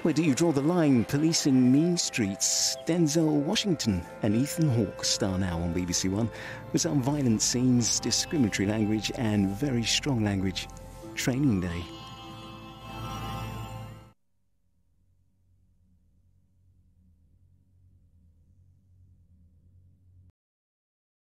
Where do you draw the line? Policing mean streets. Denzel Washington and Ethan Hawke star now on BBC One with some violent scenes, discriminatory language and very strong language. Training Day.